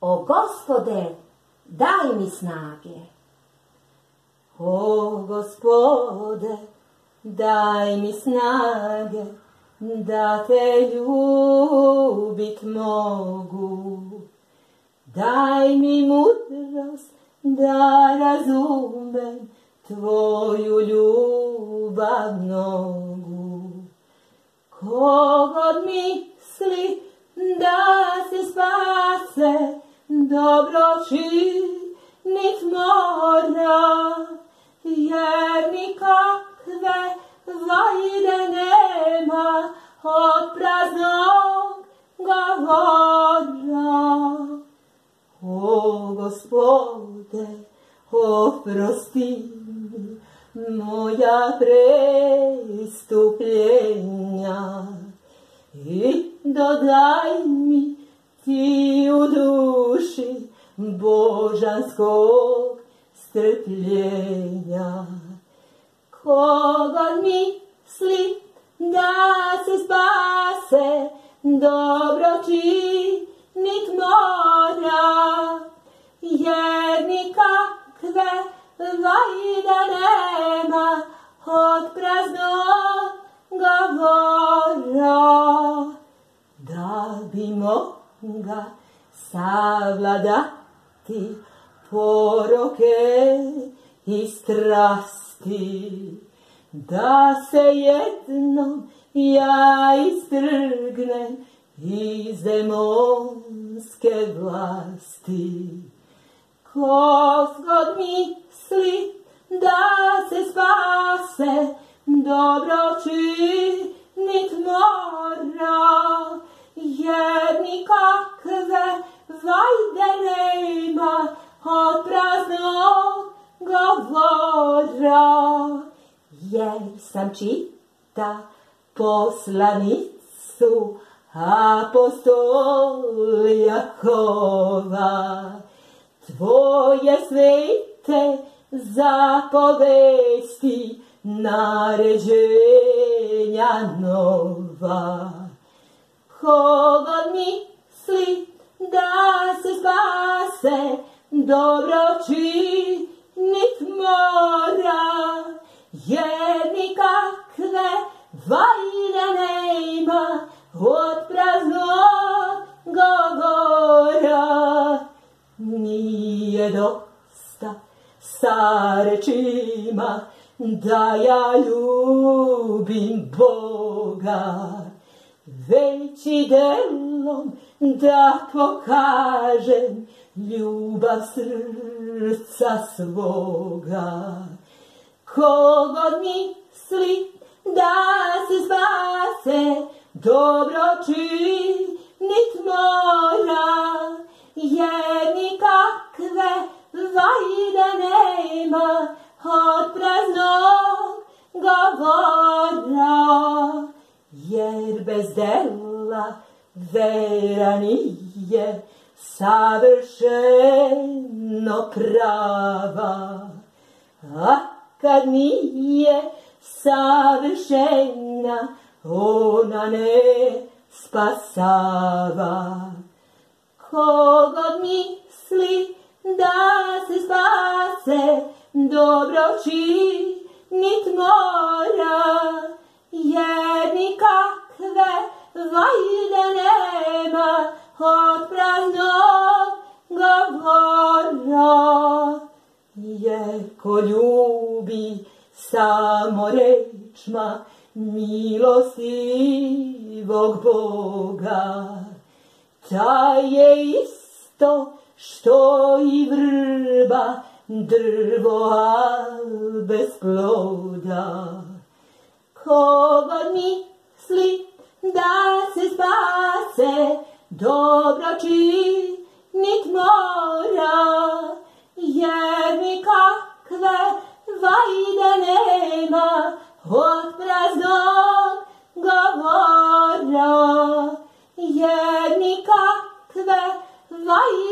O Gospode, daj mi snage. O Gospode, daj mi snage, da te ljubit mogu. Daj mi mudrost da razumem tvoju ljubav mnogu. Kogod misli da se spase, dobro činit mora, jer nikakve vajde nema od praznog govora. O Gospode, oprosti mi moja prestupljenja i dodaj mi ti u duši božanskog strpljenja. Kogod misli da se spase, dobro činit mora, jer nikakve vajde nema od praznog govora. Da bi moga savladati poroke i strasti, da se jednom ja istrgnem iz demonske vlasti. Kogod misli da se spase, dobro činit mora, jer nikakve vajde nema od praznog govora. Jer sam čita poslanicu apostol Jakova, tvoje svete zapovesti, naređenja nova. Kogod misli da se spase, dobro činit mora, jer nikakve vajde nema od praznog govora. Nije dosta sa rečima da ja ljubim Boga, već i delom da pokažem ljubav srca svoga. Kogod misli da se spase, dobro činit mora, jer nikakve vajde nema od praznog govora. Jer bez dela vera nije savršeno prava, a kad nije savršena, ona ne spasava. Kogod misli da se spase, dobro činit mora, jer nikakve vajde nema od praznog govora. Jer ko ljubi samo rečma milostivog Boga, taj je isto što i vrba, drvo al bez ploda. Kogod misli da se spase, dobro činit mora, jer nikakve vajde nema od praznog govora. Jer nikakve vajde